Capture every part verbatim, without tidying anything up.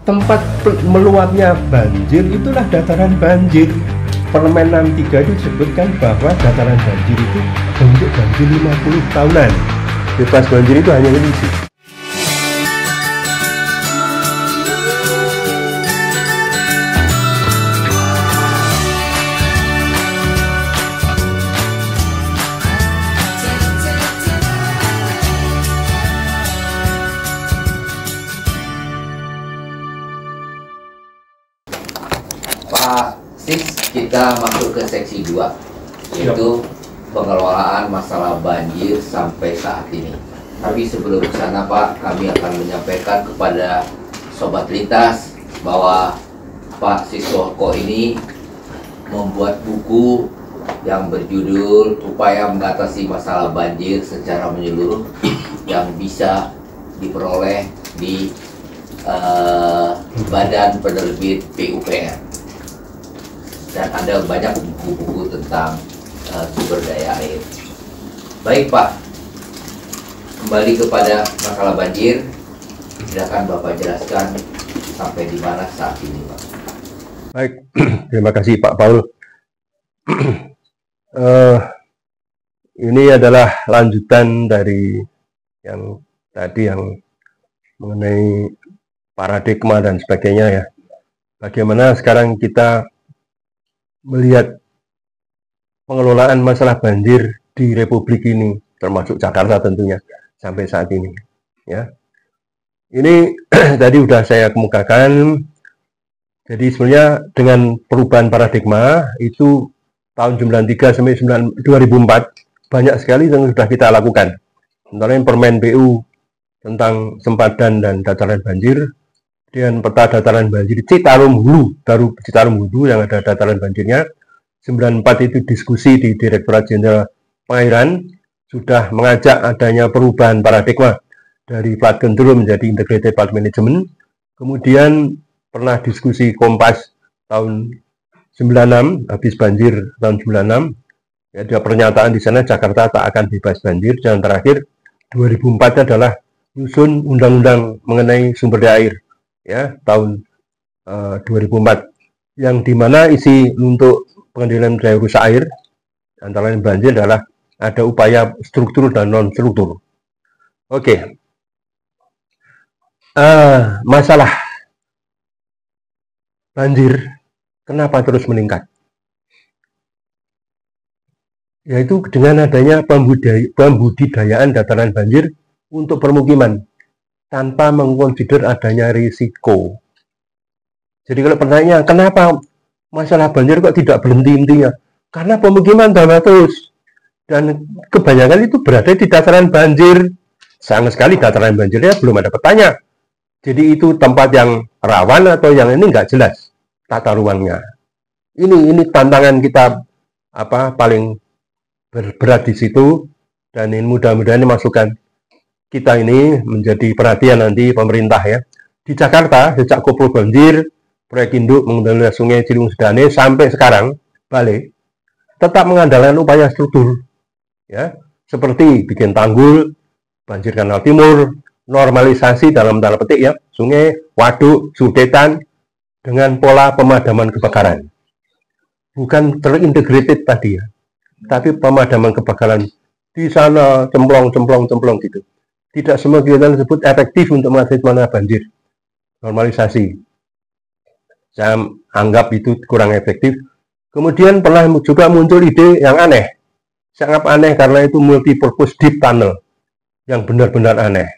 tempat meluapnya banjir itulah dataran banjir. Permen enam puluh tiga itu disebutkan bahwa dataran banjir itu bentuk banjir lima puluh tahunan. Bebas banjir itu hanya ilusi. Pak Sis, kita masuk ke seksi dua, yaitu pengelolaan masalah banjir sampai saat ini. Tapi sebelum ke sana Pak, kami akan menyampaikan kepada Sobat Lintas bahwa Pak Siswoko ini membuat buku yang berjudul Upaya Mengatasi Masalah Banjir Secara Menyeluruh yang bisa diperoleh di uh, Badan Penerbit P U P R. Dan ada banyak buku-buku tentang uh, sumber daya air. Baik Pak, kembali kepada masalah banjir. Silakan Bapak jelaskan sampai di mana saat ini Pak. Baik, terima kasih Pak Paul. uh, ini adalah lanjutan dari yang tadi yang mengenai paradigma dan sebagainya ya. Bagaimana sekarang kita melihat pengelolaan masalah banjir di Republik ini, termasuk Jakarta tentunya sampai saat ini. Ya, ini tadi sudah saya kemukakan. Jadi sebenarnya dengan perubahan paradigma itu tahun sembilan puluh tiga sampai dua ribu empat banyak sekali yang sudah kita lakukan. Antara Permen B U tentang sempadan dan dataran banjir, dengan peta dataran banjir Citarum Hulu, baru Citarum Hulu yang ada dataran banjirnya. sembilan puluh empat itu diskusi di Direktorat Jenderal Pengairan sudah mengajak adanya perubahan paradigma dari plat control menjadi integrated plat management. Kemudian pernah diskusi Kompas tahun sembilan puluh enam, habis banjir tahun sembilan puluh enam. Ya, ada pernyataan di sana Jakarta tak akan bebas banjir. Dan terakhir dua ribu empat adalah nyusun undang-undang mengenai sumber daya air. Ya, tahun uh, dua ribu empat, yang dimana isi untuk pengendalian daya rusak air antara lain banjir adalah ada upaya struktur dan non struktur. Oke, uh, masalah banjir kenapa terus meningkat? Yaitu dengan adanya pembudidayaan dataran banjir untuk permukiman tanpa mengkonsider adanya risiko. Jadi kalau pertanyaannya, kenapa masalah banjir kok tidak berhenti-hentinya? Karena pemukiman tambah terus. Dan kebanyakan itu berada di dataran banjir. Sangat sekali dataran banjirnya belum ada petanya. Jadi itu tempat yang rawan atau yang ini nggak jelas tata ruangnya. Ini ini tantangan kita apa paling berat di situ. Dan ini mudah-mudahan masukan kita ini menjadi perhatian nanti pemerintah ya. Di Jakarta sejak koplo banjir, proyek induk mengendalikan Sungai Ciliwung Sedane sampai sekarang balik tetap mengandalkan upaya struktur ya, seperti bikin tanggul, banjir kanal timur, normalisasi dalam tanda petik ya, sungai, waduk, sudetan dengan pola pemadaman kebakaran. Bukan terintegrated tadi ya, tapi pemadaman kebakaran di sana cemplong cemplong cemplong gitu. Tidak semua kegiatan tersebut efektif untuk mengatasi mana banjir. Normalisasi, saya anggap itu kurang efektif. Kemudian pernah juga muncul ide yang aneh. Saya anggap aneh karena itu multi-purpose deep tunnel, yang benar-benar aneh.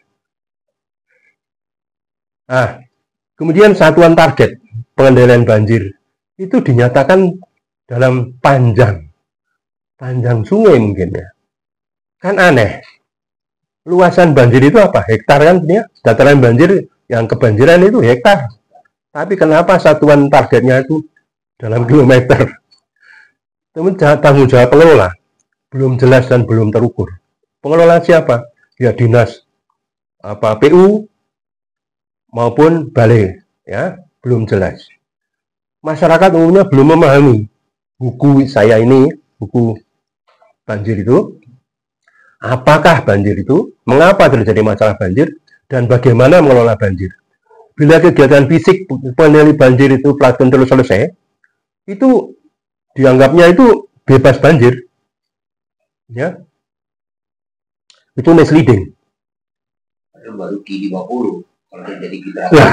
Nah, kemudian satuan target pengendalian banjir itu dinyatakan dalam panjang, panjang sungai mungkin ya. Kan aneh. Luasan banjir itu apa? Hektar kan ya? Dataran banjir yang kebanjiran itu hektar. Tapi kenapa satuan targetnya itu dalam kilometer? Teman tanggung jawab pengelola belum jelas dan belum terukur. Pengelola siapa? Ya dinas apa P U maupun balai ya, belum jelas. Masyarakat umumnya belum memahami buku saya ini, buku banjir itu. Apakah banjir itu? Mengapa terjadi masalah banjir? Dan bagaimana mengelola banjir? bila kegiatan fisik pengendali banjir itu flood control selesai, itu dianggapnya itu bebas banjir, ya, itu misleading. Baru Q lima puluh kalau jadi kita. Nah,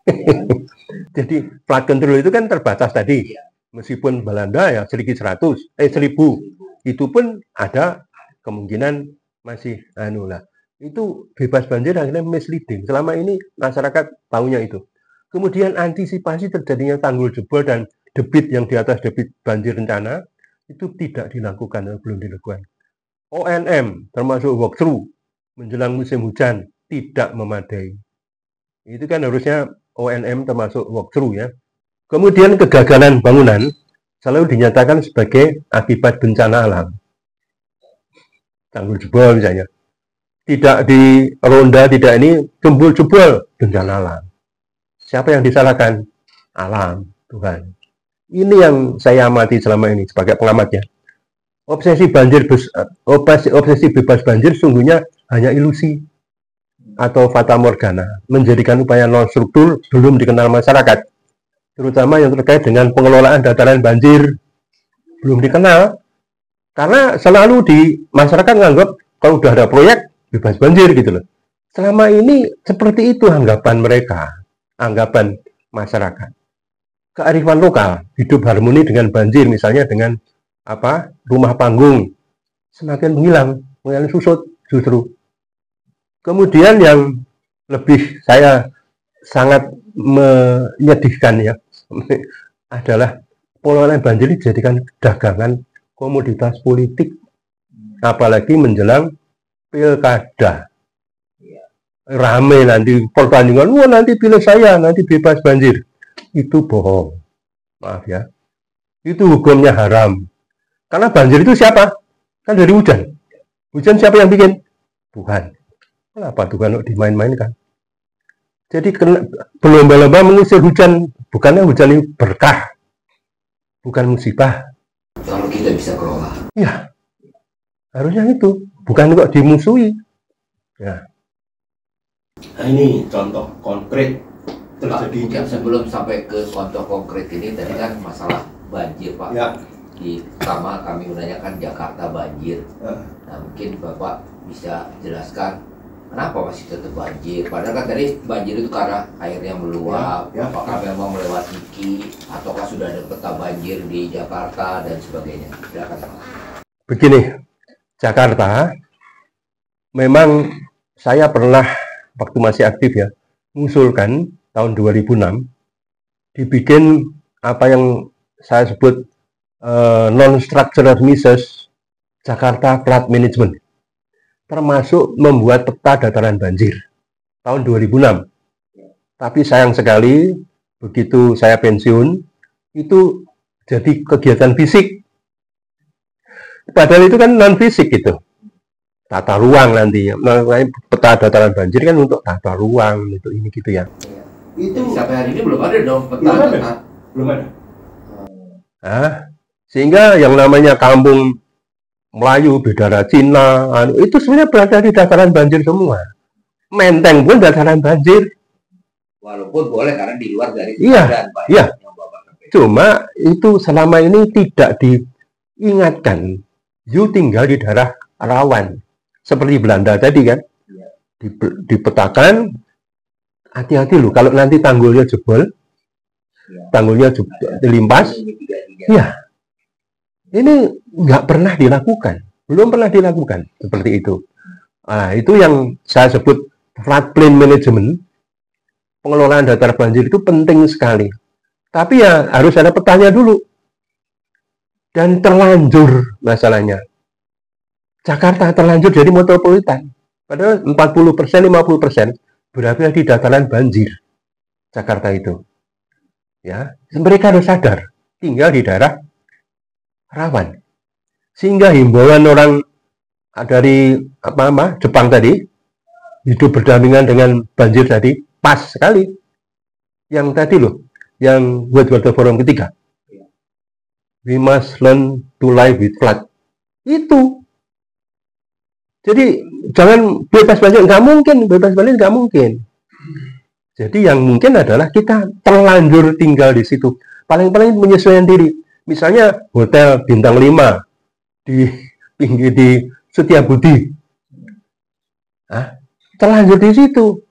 jadi flood control itu kan terbatas tadi, ya. Meskipun Belanda ya sedikit seratus, eh seribu, itu pun ada kemungkinan masih anu lah. Itu bebas banjir akhirnya misleading. Selama ini masyarakat tahunya itu. Kemudian antisipasi terjadinya tanggul jebol dan debit yang di atas debit banjir rencana itu tidak dilakukan, belum dilakukan. O N M termasuk walkthrough menjelang musim hujan tidak memadai. Itu kan harusnya O N M termasuk walkthrough ya. Kemudian kegagalan bangunan selalu dinyatakan sebagai akibat bencana alam. Tanggul jebol misalnya. Tidak di ronda, tidak ini, jebol jebol bencana alam. Siapa yang disalahkan? Alam, Tuhan. Ini yang saya amati selama ini sebagai pengamatnya. Obsesi banjir, obsesi, obsesi bebas banjir sungguhnya hanya ilusi atau fata morgana, menjadikan upaya non struktur belum dikenal masyarakat. Terutama yang terkait dengan pengelolaan dataran banjir belum dikenal, karena selalu di masyarakat menganggap kalau sudah ada proyek bebas banjir gitu loh. Selama ini seperti itu anggapan mereka, anggapan masyarakat. Kearifan lokal, hidup harmoni dengan banjir, misalnya dengan apa rumah panggung, semakin menghilang, mengalami susut justru. Kemudian yang lebih saya sangat menyedihkan ya adalah pengelolaan banjir dijadikan dagangan komoditas politik, apalagi menjelang pilkada. Rame nanti pertandingan, wah nanti pilih saya, nanti bebas banjir. Itu bohong, maaf ya. Itu hukumnya haram. Karena banjir itu siapa? Kan dari hujan. Hujan siapa yang bikin? Tuhan. Kenapa Tuhan kok dimain-mainkan? Jadi berlomba-lomba mengusir hujan, bukannya hujan ini berkah, bukan musibah. Kalau kita bisa kelola. Ya, harusnya itu, bukan kok dimusuhi. Ya. Nah, ini contoh konkret terjadi. Pak, sebelum sampai ke contoh konkret ini, tadi kan masalah banjir, Pak. Ya. Di pertama kami menanyakan Jakarta banjir. Ya. Nah, mungkin Bapak bisa jelaskan kenapa masih tetap banjir? Padahal kan tadi banjir itu karena airnya meluap, ya, ya, apakah ya. memang melewati Ki, ataukah sudah ada peta banjir di Jakarta dan sebagainya? Silakan. Begini, Jakarta, memang saya pernah waktu masih aktif ya, mengusulkan tahun dua ribu enam dibikin apa yang saya sebut uh, non-structural measures Jakarta Flood Management, termasuk membuat peta dataran banjir tahun dua ribu enam. Tapi sayang sekali, begitu saya pensiun, itu jadi kegiatan fisik. Padahal itu kan non-fisik itu. Tata ruang nanti. Peta dataran banjir kan untuk tata ruang, untuk ini gitu ya. Itu sampai hari ini belum ada dong peta. Belum ada. Belum ada. Nah, sehingga yang namanya kampung Melayu, Bidara Cina, itu sebenarnya berada di dataran banjir semua. Menteng pun dataran banjir. Walaupun boleh karena di luar dari iya, Pak, iya. Cuma itu selama ini tidak diingatkan. You tinggal di daerah rawan. Seperti Belanda tadi kan. Iya. Dipetakan, hati-hati loh, kalau nanti tanggulnya jebol, iya. tanggulnya jebol, dilimpas, iya. Ini nggak pernah dilakukan, belum pernah dilakukan seperti itu. Nah, itu yang saya sebut floodplain management, pengelolaan datar banjir itu penting sekali. Tapi ya harus ada petanya dulu. Dan terlanjur masalahnya. Jakarta terlanjur jadi metropolitan. Padahal empat puluh persen, lima puluh persen berada di dataran banjir. Jakarta itu. Ya, mereka harus sadar tinggal di daerah rawan, sehingga himbauan orang dari apa apa Jepang tadi hidup berdampingan dengan banjir tadi pas sekali. Yang tadi loh, yang World Water Forum ketiga, we must learn to live with flood. Itu, jadi jangan bebas banjir, nggak mungkin bebas banjir, nggak mungkin. Jadi yang mungkin adalah kita terlanjur tinggal di situ. Paling-paling penyesuaian diri. Misalnya hotel bintang lima di pinggir di Setiabudi. Hah? Terlanjur di situ.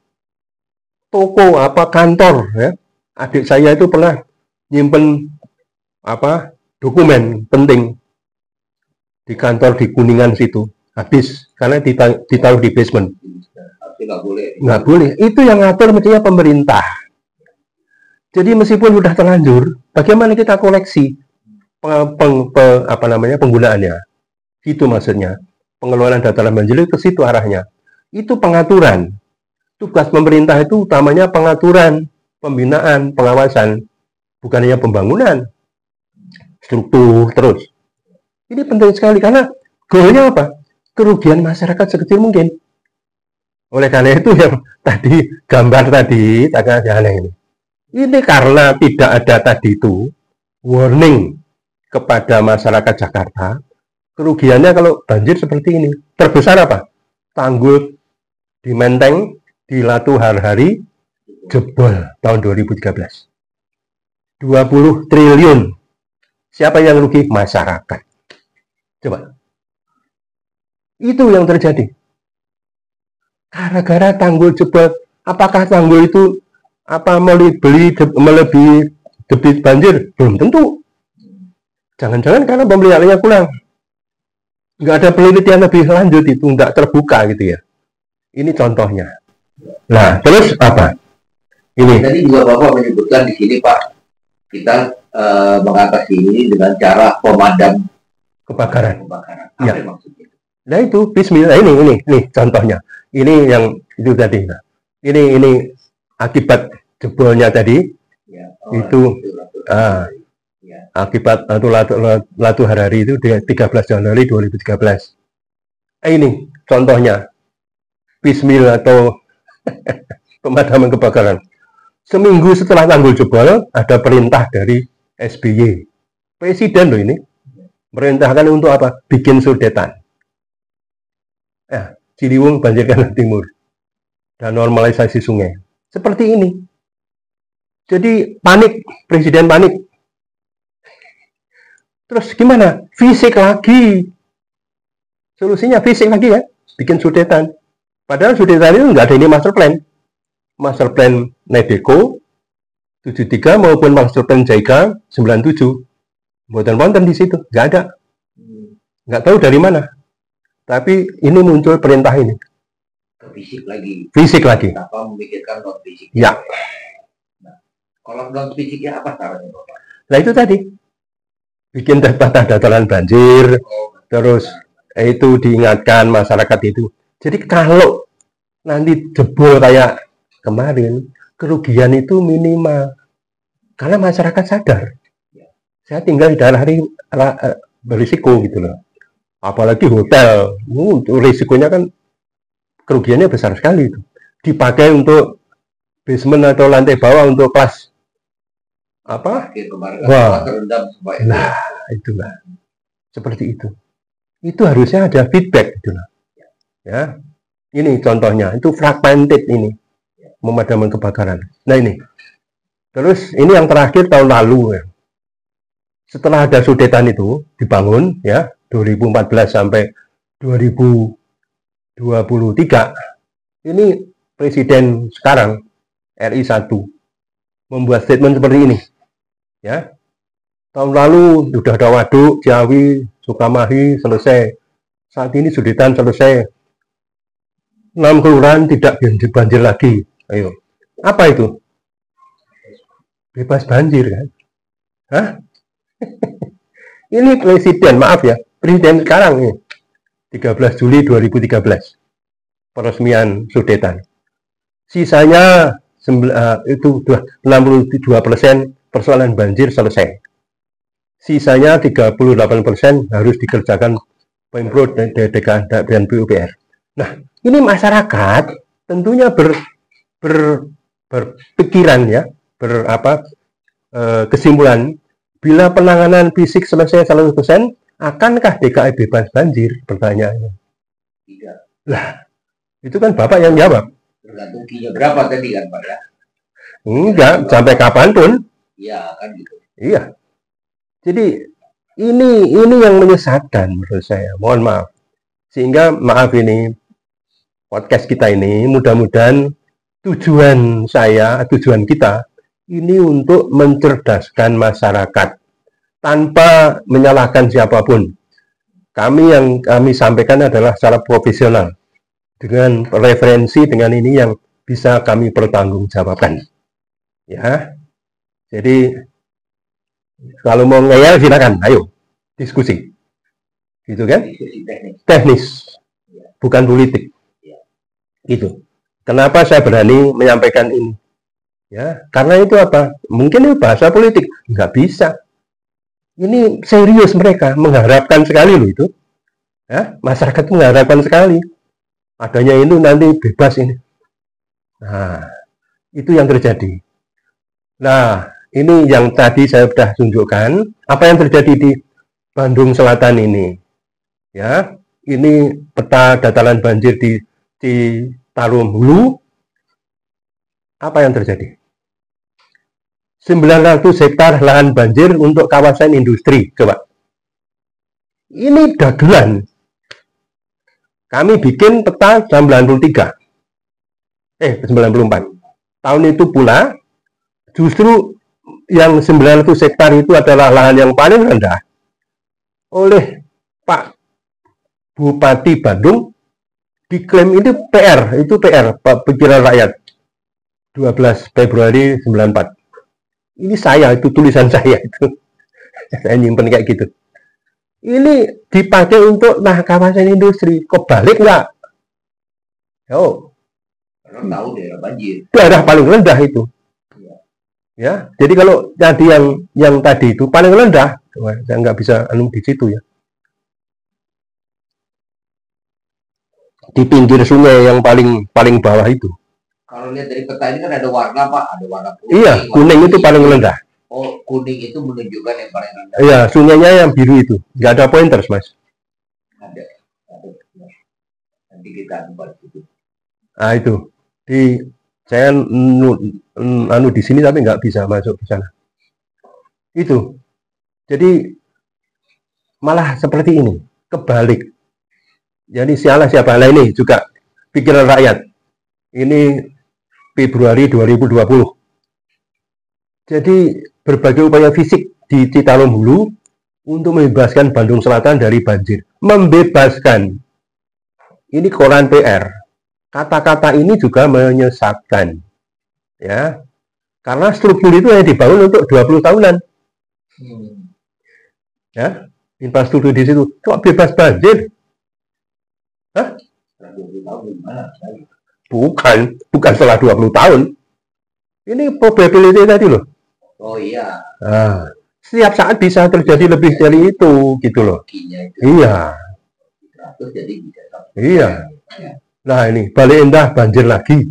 Toko apa kantor ya. Adik saya itu pernah nyimpen apa dokumen penting di kantor di Kuningan situ. Habis karena ditaruh di basement. Nggak boleh. Nggak boleh. Itu yang ngatur mestinya pemerintah. Jadi meskipun sudah terlanjur, bagaimana kita koleksi peng, peng, peng, apa namanya penggunaannya? Itu maksudnya. Pengelolaan dataran banjir ke situ arahnya. Itu pengaturan. Tugas pemerintah itu utamanya pengaturan, pembinaan, pengawasan, bukan hanya pembangunan, struktur terus. Ini penting sekali karena goalnya apa? Kerugian masyarakat sekecil mungkin. Oleh karena itu yang tadi gambar tadi tanggal aneh ini. Ini karena tidak ada tadi itu warning kepada masyarakat Jakarta. Kerugiannya kalau banjir seperti ini. Terbesar apa? Tanggul di Menteng, di Latu Harhari jebol tahun dua ribu tiga belas. dua puluh triliun. Siapa yang rugi? Masyarakat. Coba. Itu yang terjadi. Gara-gara tanggul jebol, apakah tanggul itu apa beli melebihi debit banjir? Belum tentu. Jangan-jangan karena pemeliharaannya kurang. Nggak ada penelitian lebih lanjut itu, nggak terbuka gitu ya. Ini contohnya. Nah, terus apa? Ini. Tadi juga Bapak menyebutkan di sini Pak, kita uh, mengatasi ini dengan cara pemadam kebakaran. kebakaran. Apa Ya. maksudnya? Nah itu Bismillah ini ini nih contohnya. Ini yang itu tadi. Nah, ini ini akibat jebolnya tadi. Ya. Itu ah, ya. akibat Latu, Latu, Latu Harhari itu tiga belas Januari dua ribu tiga belas. Eh, ini contohnya Bismillah atau pemadaman kebakaran. Seminggu setelah tanggul jebol ada perintah dari S B Y. Presiden loh ini. Merintahkan untuk apa? Bikin sudetan. Ya, Ciliwung banjir kanal timur dan normalisasi sungai. Seperti ini. Jadi panik, presiden panik. Terus gimana? Fisik lagi. Solusinya fisik lagi ya, bikin sudetan. Padahal sudetan itu nggak ada ini master plan. Master plan Nedeko tujuh puluh tiga maupun master plan J I K A sembilan puluh tujuh. Buatan wonten di situ, nggak ada. Nggak tahu dari mana. Tapi ini muncul perintah ini. Fisik lagi. Fisik lagi. Tanpa memikirkan non fisik. Ya. Nah, kalau non fisiknya apa caranya Bapak? Nah itu tadi. Bikin peta dataran banjir. Oh, Terus eh, itu diingatkan masyarakat itu. Jadi kalau nanti jebol kayak kemarin, kerugian itu minimal. Karena masyarakat sadar. Saya tinggal di daerah berisiko gitu loh. Apalagi hotel, uh, risikonya kan kerugiannya besar sekali itu. Dipakai untuk basement atau lantai bawah untuk kelas apa? Wah, nah itulah seperti itu. Itu harusnya ada feedback gitu loh. Ya, ini contohnya. Itu fragmented ini pemadaman kebakaran. Nah ini. Terus ini yang terakhir tahun lalu ya. Setelah ada sudetan itu dibangun ya dua ribu empat belas sampai dua ribu dua puluh tiga, ini presiden sekarang R I satu membuat statement seperti ini ya. Tahun lalu sudah ada waduk, Ciawi, Sukamahi selesai, saat ini sudetan selesai, enam kelurahan tidak banjir lagi. Ayo, apa itu? Bebas banjir kan? Hah? Ini presiden, maaf ya, presiden sekarang nih, tiga belas Juli dua ribu tiga belas, peresmian sudetan. Sisanya itu enam puluh dua persen persoalan banjir selesai. Sisanya tiga puluh delapan persen harus dikerjakan Pemprov dan dan P U P R. Nah, ini masyarakat tentunya ber, ber, berpikiran ya, berapa eh, kesimpulan. Bila penanganan fisik selesai seratus persen, akankah D K I bebas banjir? Pertanyaannya. Tidak. Lah, itu kan Bapak yang jawab. Tergantung kinya berapa tadi kan Pak ya? Enggak, sampai kapanpun. Iya, kan gitu. Iya. Jadi ini ini yang menyesatkan menurut saya. Mohon maaf. Sehingga maaf ini podcast kita ini mudah-mudahan tujuan saya, tujuan kita ini untuk mencerdaskan masyarakat tanpa menyalahkan siapapun. Kami yang kami sampaikan adalah secara profesional dengan referensi dengan ini yang bisa kami pertanggungjawabkan. Ya. Jadi kalau mau ngeyel silakan, ayo diskusi. Gitu kan? Diskusi teknis. Teknis. Bukan politik. Gitu. Kenapa saya berani menyampaikan ini? Ya, karena itu apa? Mungkin itu bahasa politik, nggak bisa. Ini serius mereka, mengharapkan sekali loh itu. Ya, masyarakat mengharapkan sekali. Adanya itu nanti bebas ini. Nah, itu yang terjadi. Nah, ini yang tadi saya sudah tunjukkan. Apa yang terjadi di Bandung Selatan ini? Ya, ini peta dataran banjir di Citarum Hulu. Apa yang terjadi? sembilan ratus hektar lahan banjir untuk kawasan industri. Coba. Ini dagelan. Kami bikin peta sembilan puluh tiga. Eh, sembilan puluh empat. Tahun itu pula, justru yang sembilan ratus hektar itu adalah lahan yang paling rendah oleh Pak Bupati Bandung. Diklaim itu P R, itu P R, Pak Pikiran Rakyat. dua belas Februari sembilan puluh empat. Ini saya, itu tulisan saya itu. Saya nyimpen kayak gitu. Ini dipakai untuk nah kawasan industri. Kok balik nggak? Oh. Karena tahu daerah banjir. Daerah paling rendah itu. Ya, jadi kalau tadi yang yang tadi itu paling rendah, wah, saya nggak bisa anu di situ ya. Di pinggir sungai yang paling paling bawah itu. Kalau lihat dari peta ini kan ada warna Pak, ada warna kuning. Iya, kuning itu paling rendah. Oh, kuning itu menunjukkan yang paling rendah. Iya, sungainya yang biru itu, nggak ada pointers mas. Ada, ada. Nanti kita buat itu. Nah itu, di saya nu, anu di sini tapi nggak bisa masuk ke sana. Itu, jadi malah seperti ini, kebalik. Jadi sialah siapa? Nah ini juga pikiran rakyat. Ini Februari dua ribu dua puluh. Jadi berbagai upaya fisik di Citarum Hulu untuk membebaskan Bandung Selatan dari banjir. Membebaskan. Ini koran P R. Kata-kata ini juga menyesatkan. Ya. Karena struktur itu hanya dibangun untuk dua puluh tahunan. Hmm. Ya, infrastruktur di situ. Kok bebas banjir? Hah? dua puluh tahun gimana? Bukan, bukan setelah dua puluh tahun. Ini probability tadi loh. Oh iya. Nah, setiap saat bisa terjadi lebih dari itu, gitu loh. Itu iya. seratus jadi bisa. Iya. Nah ini, Bale Endah banjir lagi.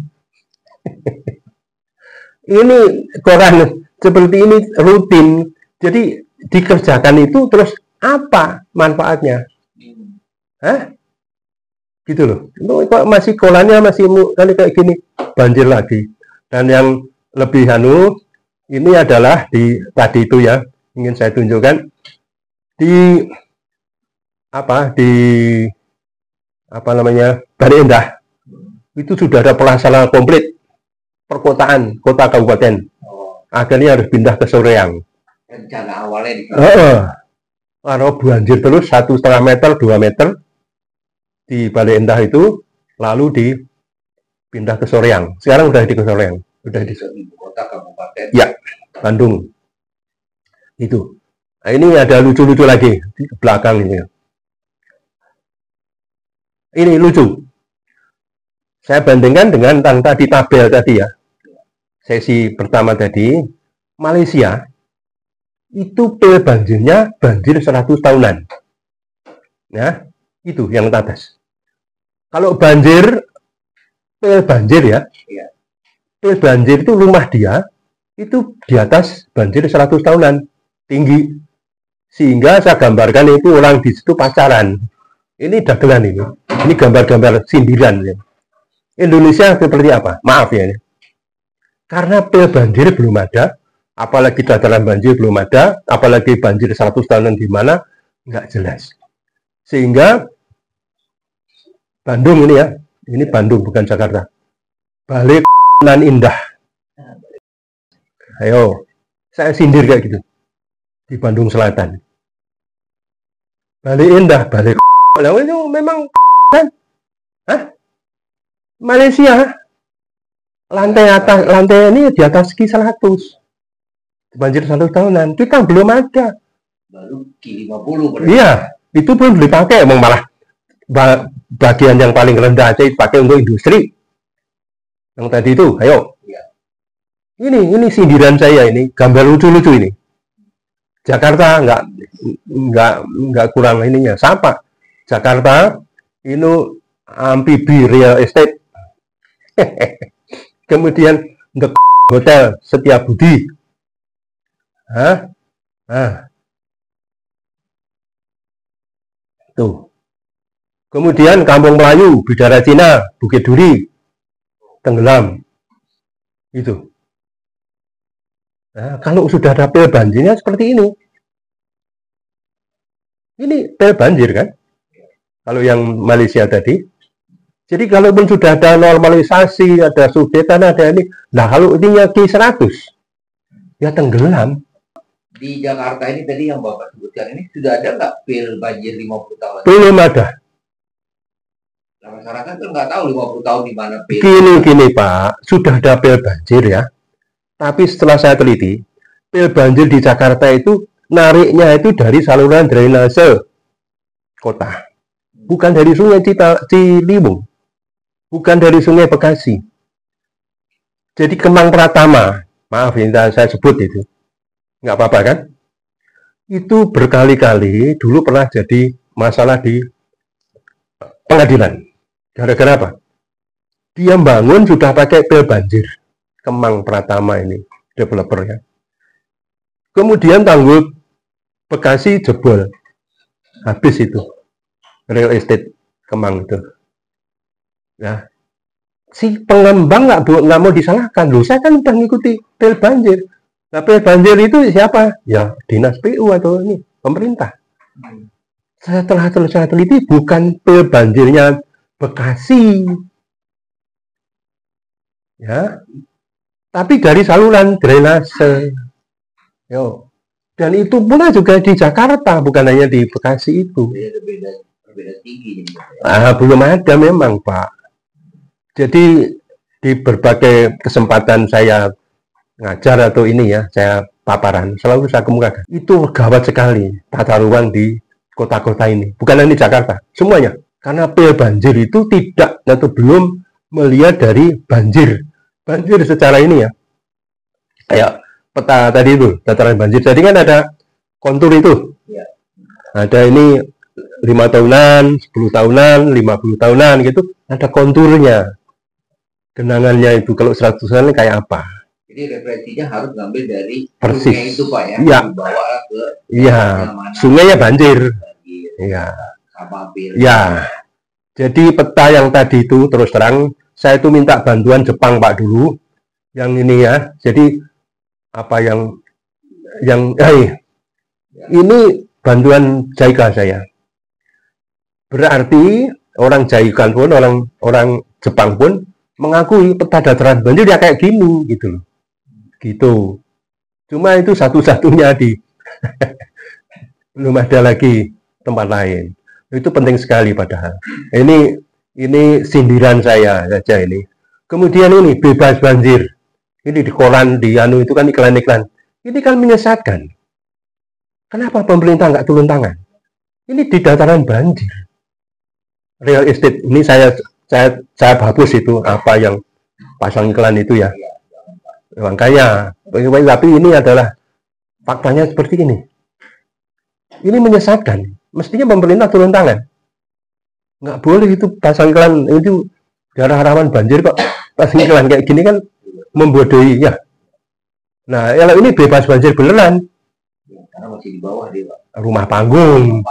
Ini koran seperti ini rutin. Jadi dikerjakan itu terus apa manfaatnya? Hah? Gitu loh. Kok masih kolannya masih kali kayak gini, banjir lagi. Dan yang lebih anu ini adalah di tadi itu ya, ingin saya tunjukkan di apa di apa namanya Bale Endah itu sudah ada pelaksanaan komplit perkotaan kota kabupaten. Oh. Akhirnya harus pindah ke Soreang. Rencana awalnya di Uh, kalau banjir terus satu setengah meter dua meter di Bale Endah itu, lalu dipindah ke Soreang. Sekarang udah di Soreang, udah di ibu kota kabupaten. Ya, Bandung. Itu. Nah, ini ada lucu-lucu lagi di belakang ini. Ini lucu. Saya bandingkan dengan yang tadi tabel tadi ya. Sesi pertama tadi, Malaysia itu P banjirnya banjir seratus tahunan. Ya, itu yang atas. Kalau banjir, P banjir ya, P banjir itu rumah dia, itu di atas banjir seratus tahunan, tinggi. Sehingga saya gambarkan itu orang di situ pacaran. Ini dagelan ini. Ini gambar-gambar sindiran. Ya. Indonesia seperti apa? Maaf ya. Karena pil banjir belum ada, apalagi dataran banjir belum ada, apalagi banjir seratus tahunan di mana, nggak jelas. Sehingga Bandung ini ya, ini Bandung bukan Jakarta. Balik nan indah. Ayo, saya sindir kayak gitu. Di Bandung Selatan. Balik indah, balik itu memang kan? Hah? Malaysia. Lantai atas, lantai ini di atas Ki seratus. Banjir satu tahunan. Kita belum ada. Baru Ki lima puluh. Berarti. Iya, itu belum dipakai. Emang malah bagian yang paling rendah aja dipakai untuk industri. Yang tadi itu, ayo. Ya. Ini, ini sindiran saya ini. Gambar lucu-lucu ini. Jakarta nggak, nggak, nggak kurang ininya. Sama. Jakarta, ini amfibi real estate. Kemudian The Hotel Setiabudi. Hah? Nah. Tuh. Kemudian Kampung Melayu, Bidara Cina, Bukit Duri, tenggelam. Itu. Nah, kalau sudah ada pil banjirnya seperti ini. Ini pil banjir kan? Kalau yang Malaysia tadi. Jadi kalaupun sudah ada normalisasi, ada sudetan, ada ini. Nah kalau ininya Ki seratus, ya tenggelam. Di Jakarta ini tadi yang Bapak sebutkan ini, sudah ada nggak pil banjir lima puluh tahun? Belum ada. Nah, masyarakat kan nggak tahu lima puluh tahun di mana pil. Gini, gini Pak, sudah ada pil banjir ya. Tapi setelah saya teliti, pil banjir di Jakarta itu nariknya itu dari saluran drainase kota. Bukan dari sungai Cita, Ciliwung. Bukan dari sungai Bekasi. Jadi Kemang Pratama, maaf ini saya sebut itu, nggak apa-apa kan? Itu berkali-kali dulu pernah jadi masalah di pengadilan. Gara-gara apa? Dia bangun sudah pakai pil banjir. Kemang Pratama ini, developer ya. Kemudian tanggul Bekasi jebol. Habis itu. Real estate Kemang itu. Ya, si pengembang nggak nggak mau disalahkan loh. Saya kan udah ngikuti pil banjir. Nah, pil banjir itu siapa? Ya dinas P U atau ini pemerintah. Saya telah saya teliti bukan pil banjirnya Bekasi, ya, tapi dari saluran drainase. Yo, dan itu pula juga di Jakarta, bukan hanya di Bekasi itu. Berbeda, berbeda tinggi. Ah, belum ada memang Pak. Jadi di berbagai kesempatan saya ngajar atau ini ya, saya paparan, selalu saya kemukakan. Itu gawat sekali tata ruang di kota-kota ini. Bukan hanya di Jakarta, semuanya. Karena pil banjir itu tidak atau belum melihat dari banjir. Banjir secara ini ya. Kayak peta tadi itu, dataran banjir. Tadi kan ada kontur itu. Ya. Ada ini lima tahunan, sepuluh tahunan, lima puluh tahunan gitu. Ada konturnya. Genangannya itu kalau seratusan kayak apa? Jadi referensinya harus ngambil dari persis sungai itu Pak ya, ya. dibawa ke iya, sungainya banjir. Iya. Sama pil. Ya. Jadi peta yang tadi itu terus terang saya itu minta bantuan Jepang Pak dulu. Yang ini ya. Jadi apa yang yang eh ini bantuan JICA saya. Berarti orang JICA pun orang orang Jepang pun mengakui peta dataran banjir ya kayak gini gitu loh. Gitu. Cuma itu satu-satunya di belum ada lagi tempat lain. Itu penting sekali padahal. Ini ini sindiran saya saja ini. Kemudian ini bebas banjir. Ini di koran di anu itu kan iklan-iklan. Ini kan menyesatkan. Kenapa pemerintah nggak turun tangan? Ini di dataran banjir. Real estate ini saya saya saya hapus itu apa yang pasang iklan itu ya. Makanya, tapi ini adalah faktanya seperti ini. Ini menyesatkan. Mestinya pemerintah turun tangan. Nggak boleh itu pasang iklan itu daerah rawan banjir kok pasang iklan kayak gini kan membodohi ya. Nah, kalau ini bebas banjir beneran. Karena masih di bawah dia, Pak. Rumah panggung.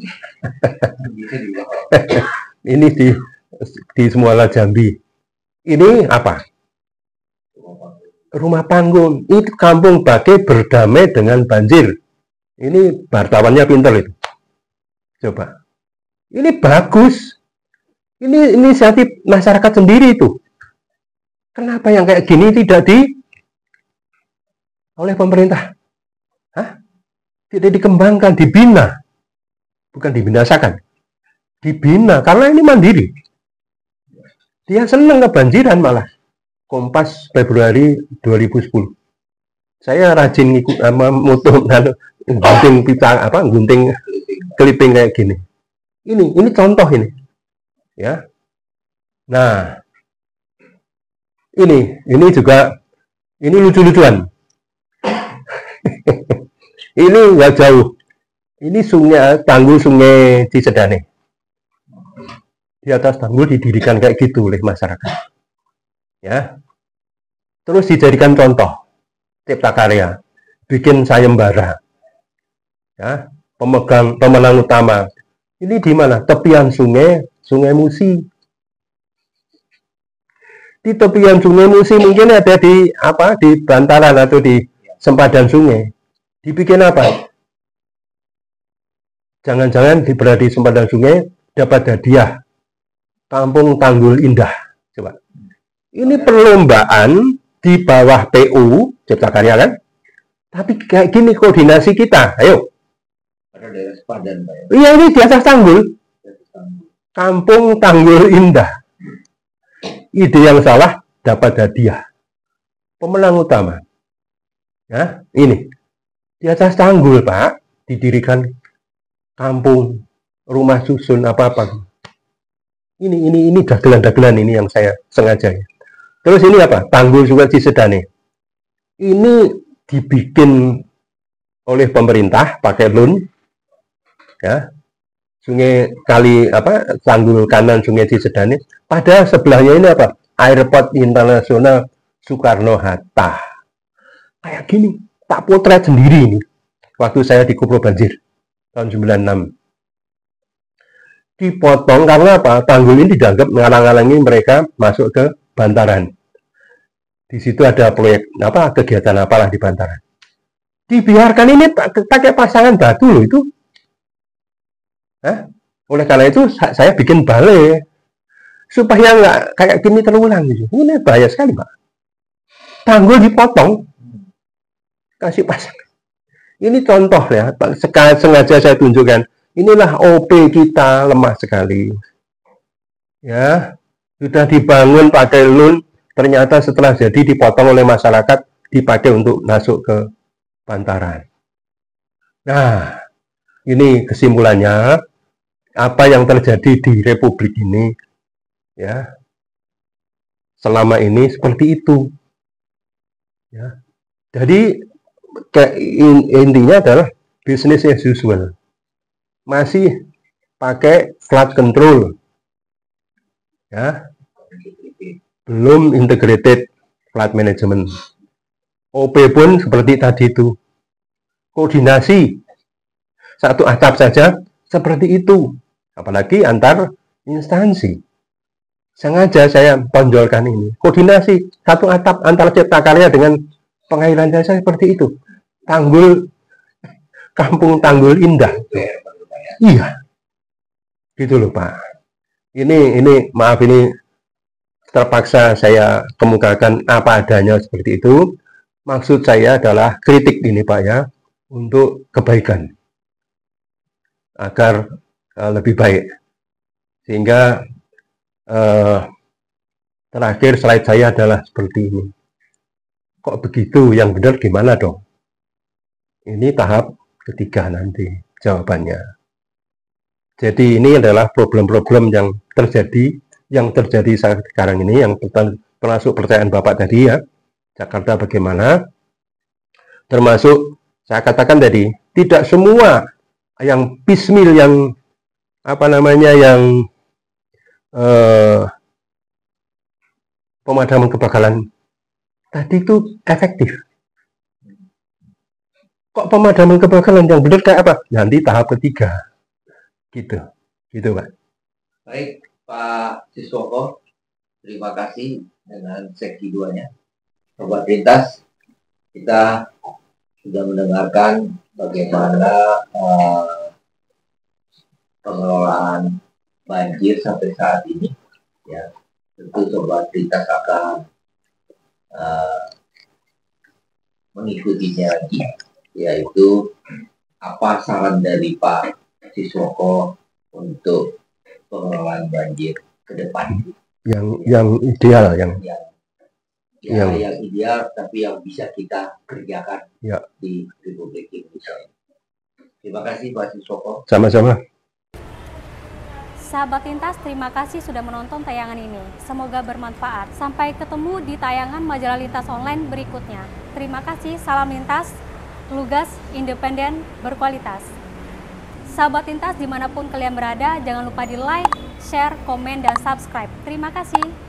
Bisa di bawah. Ini di di Semuala Jambi. Ini apa? rumah panggung. Itu Kampung Bage berdamai dengan banjir. Ini wartawannya pintar itu. Coba. Ini bagus. Ini inisiatif masyarakat sendiri itu. Kenapa yang kayak gini tidak di oleh pemerintah? Hah? Tidak dikembangkan, dibina. Bukan dibinasakan. Dibina, karena ini mandiri. Dia senang kebanjiran malah. Kompas Februari dua ribu sepuluh. Saya rajin ngikut sama moto gunting pita apa gunting clipping kayak gini. Ini ini contoh ini. Ya. Nah, ini ini juga ini lucu-lucuan. Ini nggak jauh. Ini sungai tanggul sungai Cisedane. Di atas tanggul didirikan kayak gitu oleh masyarakat. Ya. Terus dijadikan contoh cipta karya, bikin sayembara. Ya, pemegang pemenang utama. Ini di mana? Tepian sungai, Sungai Musi. Di tepian Sungai Musi mungkin ada di apa? Di bantaran atau di sempadan sungai. Dibikin apa? Jangan-jangan di berada di sempadan sungai dapat hadiah Kampung Tanggul Indah. Coba. Ini perlombaan di bawah P U Cipta Karya kan? Tapi kayak gini koordinasi kita. Ayo. Pada daerah sepadan, Pak. Iya, ini di atas tanggul. Kampung Tanggul Indah. Ide yang salah dapat hadiah. Pemenang utama. Ya, ini. Di atas tanggul, Pak, didirikan kampung, rumah susun apa-apa. Ini ini ini dagelan-dagelan ini yang saya sengaja. Terus ini apa? Tanggul Sungai Cisedane. Ini dibikin oleh pemerintah pakai loan, ya. Sungai kali apa? Tanggul kanan Sungai Cisedane. Padahal sebelahnya ini apa? Airport Internasional Soekarno Hatta. Kayak gini, tak potret sendiri ini. Waktu saya di Kupro Banjir tahun sembilan puluh enam. Dipotong karena apa? Tanggul ini dianggap menghalang-halangi mereka masuk ke bantaran. Di situ ada proyek apa kegiatan apalah di bantaran. Dibiarkan ini pakai pasangan batu loh itu. Hah? Oleh karena itu saya bikin balai supaya nggak kayak gini terulang gitu. Ini bahaya sekali, Pak. Tanggul dipotong, kasih pasangan. Ini contoh ya, sengaja saya tunjukkan. Inilah O P kita lemah sekali. Ya, sudah dibangun pakai loan, ternyata setelah jadi dipotong oleh masyarakat, dipakai untuk masuk ke bantaran. Nah, ini kesimpulannya, apa yang terjadi di Republik ini, ya, selama ini seperti itu. Ya, jadi ke, in, intinya adalah business as usual. Masih pakai flat control, ya, belum integrated flight management. O P pun seperti tadi itu, koordinasi satu atap saja seperti itu, apalagi antar instansi. Sengaja saya tonjolkan ini, koordinasi satu atap antara Cipta Karya dengan Pengairan Jasa seperti itu. Tanggul Kampung Tanggul Indah. Iya, gitu loh Pak. Ini ini maaf ini terpaksa saya kemukakan apa adanya seperti itu. Maksud saya adalah kritik ini Pak ya, untuk kebaikan agar uh, lebih baik. Sehingga uh, terakhir slide saya adalah seperti ini. Kok begitu? Yang benar gimana dong? Ini tahap ketiga nanti jawabannya. Jadi ini adalah problem-problem yang terjadi, yang terjadi sekarang ini, yang termasuk pertanyaan Bapak tadi ya, Jakarta bagaimana, termasuk saya katakan tadi, tidak semua yang pismil, yang apa namanya, yang eh, pemadaman kebakaran tadi itu efektif. Kok pemadaman kebakaran yang benar kayak apa? Nanti tahap ketiga. Gitu, gitu Pak. Baik, Pak Siswoko, terima kasih dengan seksi duanya. Sobat Lintas, kita sudah mendengarkan bagaimana uh, pengelolaan banjir sampai saat ini. Ya, tentu Sobat Lintas akan uh, mengikutinya lagi, yaitu apa saran dari Pak Siswoko untuk pengelolaan banjir ke depan. Yang yang ideal, yang yang ya, yang, yang ideal, tapi yang bisa kita kerjakan ya. di Republik Indonesia. Terima kasih Pak Siswoko. Sama-sama. Sahabat Lintas, terima kasih sudah menonton tayangan ini. Semoga bermanfaat. Sampai ketemu di tayangan Majalah Lintas Online berikutnya. Terima kasih, salam lintas, lugas, independen, berkualitas. Sahabat Lintas, dimanapun kalian berada, jangan lupa di like, share, komen, dan subscribe. Terima kasih.